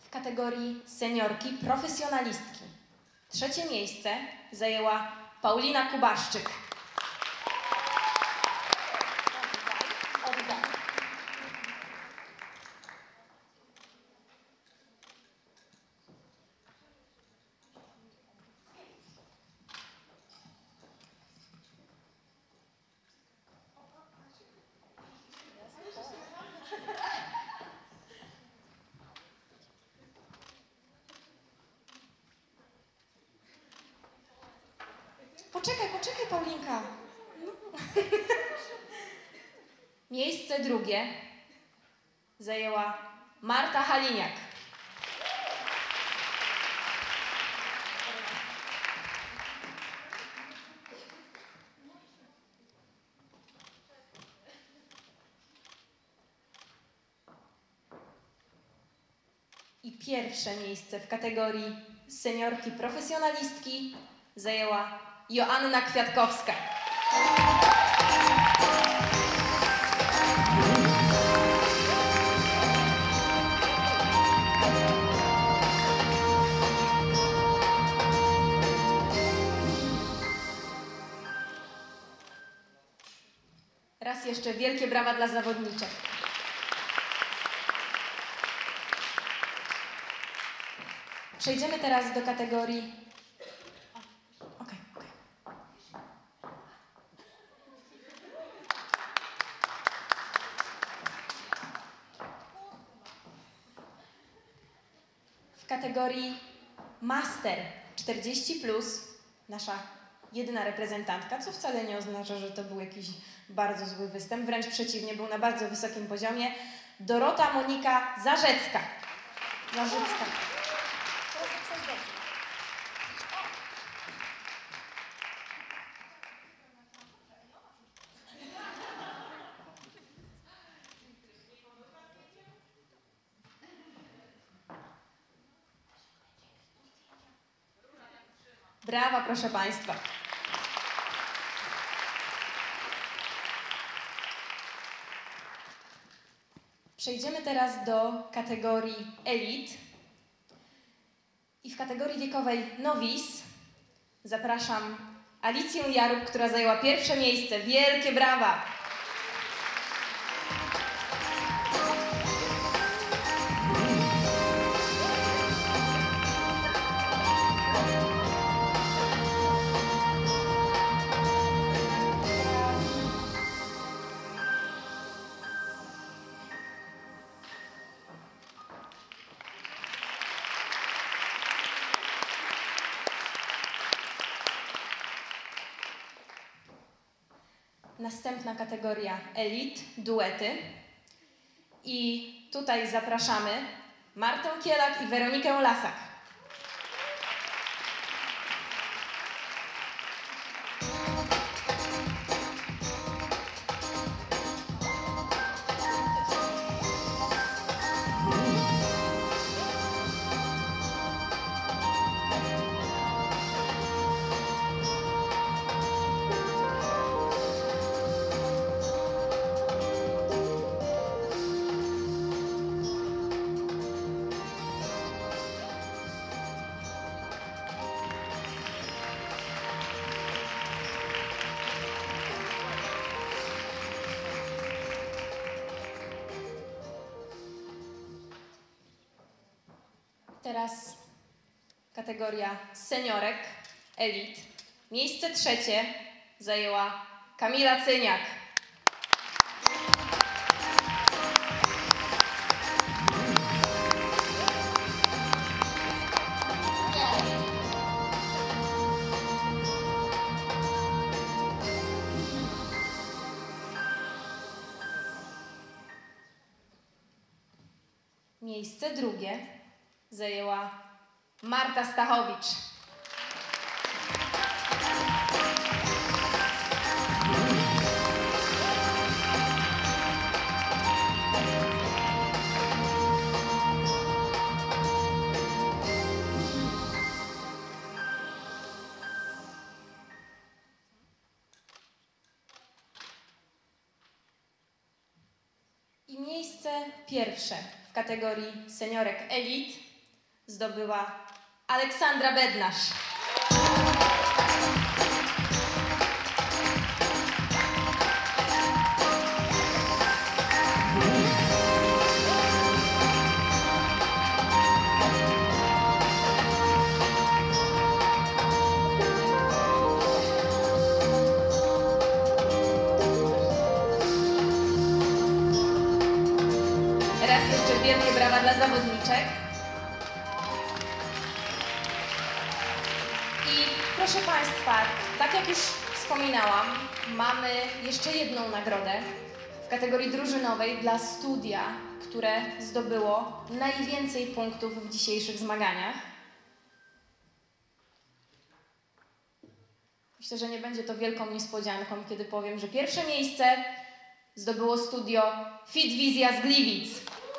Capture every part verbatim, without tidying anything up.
w kategorii seniorki profesjonalistki. Trzecie miejsce zajęła Paulina Kubaszczyk. Poczekaj, poczekaj, Paulinka. No. Miejsce drugie zajęła Marta Haliniak. I pierwsze miejsce w kategorii seniorki profesjonalistki zajęła Joanna Kwiatkowska. Raz jeszcze wielkie brawa dla zawodniczek. Przejdziemy teraz do kategorii... Okej, okej. W kategorii Master czterdzieści plus nasza jedyna reprezentantka, co wcale nie oznacza, że to był jakiś bardzo zły występ, wręcz przeciwnie, był na bardzo wysokim poziomie, Dorota Monika Zarzecka. Zarzecka. Brawa, proszę Państwa. Przejdziemy teraz do kategorii Elit. I w kategorii wiekowej Nowice zapraszam Alicję Jarub, która zajęła pierwsze miejsce. Wielkie brawa! Następna kategoria Elit, duety. I tutaj zapraszamy Martę Kielak i Weronikę Lasak. Teraz kategoria seniorek, elit. Miejsce trzecie zajęła Kamila Cyniak. Miejsce drugie zajęła Marta Stachowicz. I miejsce pierwsze w kategorii seniorek elit zdobyła Aleksandra Bednarz. Raz jeszcze wielkie brawa dla zawodniczek. I proszę Państwa, tak jak już wspominałam, mamy jeszcze jedną nagrodę w kategorii drużynowej dla studia, które zdobyło najwięcej punktów w dzisiejszych zmaganiach. Myślę, że nie będzie to wielką niespodzianką, kiedy powiem, że pierwsze miejsce zdobyło studio Fitwizja z Gliwic.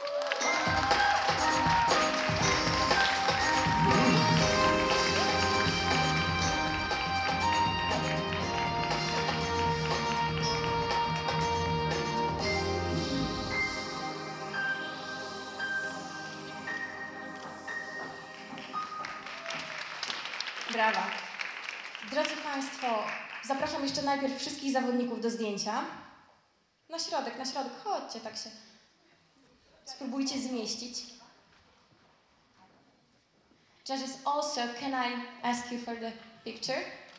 Brawa. Drodzy Państwo, zapraszam jeszcze najpierw wszystkich zawodników do zdjęcia. Na środek, na środek, chodźcie, tak się spróbujcie zmieścić. Judges, also, can I ask you for the picture?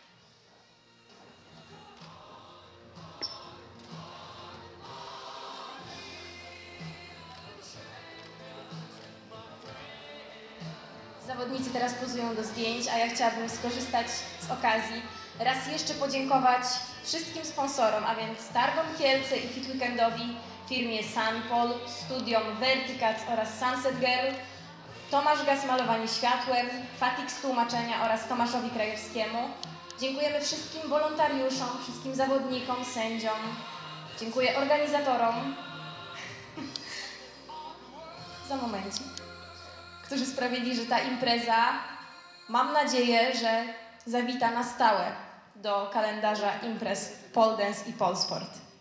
Zawodnicy teraz pozują do zdjęć, a ja chciałabym skorzystać z okazji raz jeszcze podziękować wszystkim sponsorom, a więc Targom Kielce i Fit Weekendowi, firmie Sunpol, studiom Verticats oraz Sunset Girl, Tomasz Gaz Malowanie Światłem, Fatix Tłumaczenia oraz Tomaszowi Krajewskiemu. Dziękujemy wszystkim wolontariuszom, wszystkim zawodnikom, sędziom. Dziękuję organizatorom. Za momencik. Którzy sprawili, że ta impreza, mam nadzieję, że zawita na stałe do kalendarza imprez Pole Dance i Polsport.